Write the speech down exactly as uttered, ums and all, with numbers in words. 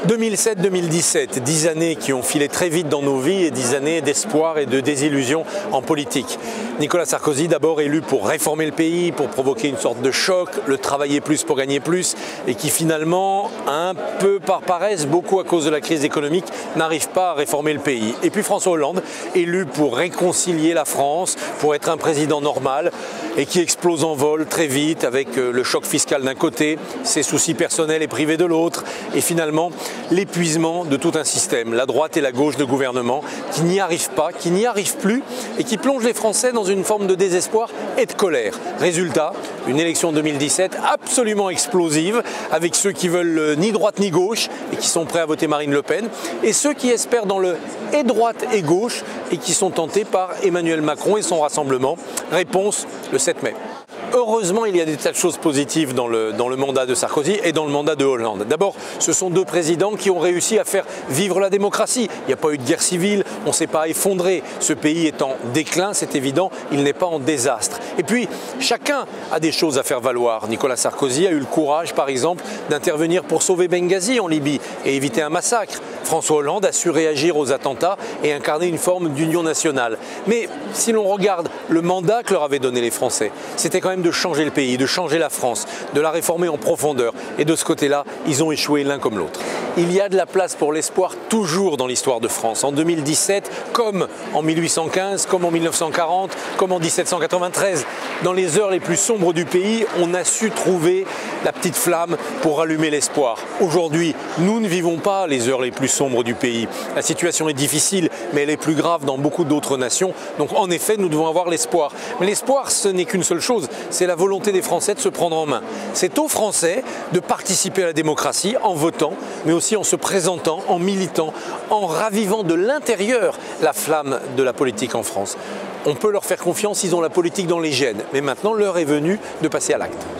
deux mille sept deux mille dix-sept, dix années qui ont filé très vite dans nos vies et dix années d'espoir et de désillusion en politique. Nicolas Sarkozy, d'abord élu pour réformer le pays, pour provoquer une sorte de choc, le travailler plus pour gagner plus, et qui finalement, un peu par paresse, beaucoup à cause de la crise économique, n'arrive pas à réformer le pays. Et puis François Hollande, élu pour réconcilier la France, pour être un président normal, et qui explose en vol très vite avec le choc fiscal d'un côté, ses soucis personnels et privés de l'autre, et finalement l'épuisement de tout un système, la droite et la gauche de gouvernement, qui n'y arrivent pas, qui n'y arrivent plus, et qui plonge les Français dans une forme de désespoir et de colère. Résultat, une élection deux mille dix-sept absolument explosive, avec ceux qui veulent ni droite ni gauche, et qui sont prêts à voter Marine Le Pen, et ceux qui espèrent dans le et droite et gauche, et qui sont tentés par Emmanuel Macron et son rassemblement. Réponse le sept mai. Heureusement, il y a des tas de choses positives dans le, dans le mandat de Sarkozy et dans le mandat de Hollande. D'abord, ce sont deux présidents qui ont réussi à faire vivre la démocratie. Il n'y a pas eu de guerre civile, on ne s'est pas effondré. Ce pays est en déclin, c'est évident, il n'est pas en désastre. Et puis, chacun a des choses à faire valoir. Nicolas Sarkozy a eu le courage, par exemple, d'intervenir pour sauver Benghazi en Libye et éviter un massacre. François Hollande a su réagir aux attentats et incarner une forme d'union nationale. Mais si l'on regarde le mandat que leur avaient donné les Français, c'était quand même de changer le pays, de changer la France, de la réformer en profondeur. Et de ce côté-là, ils ont échoué l'un comme l'autre. Il y a de la place pour l'espoir toujours dans l'histoire de France. En deux mille dix-sept, comme en mille huit cent quinze, comme en mille neuf cent quarante, comme en mille sept cent quatre-vingt-treize. Dans les heures les plus sombres du pays, on a su trouver la petite flamme pour rallumer l'espoir. Aujourd'hui, nous ne vivons pas les heures les plus sombres du pays. La situation est difficile, mais elle est plus grave dans beaucoup d'autres nations. Donc en effet, nous devons avoir l'espoir. Mais l'espoir, ce n'est qu'une seule chose, c'est la volonté des Français de se prendre en main. C'est aux Français de participer à la démocratie en votant, mais aussi en se présentant, en militant, en ravivant de l'intérieur la flamme de la politique en France. On peut leur faire confiance, ils ont la politique dans les gènes. Mais maintenant, l'heure est venue de passer à l'acte.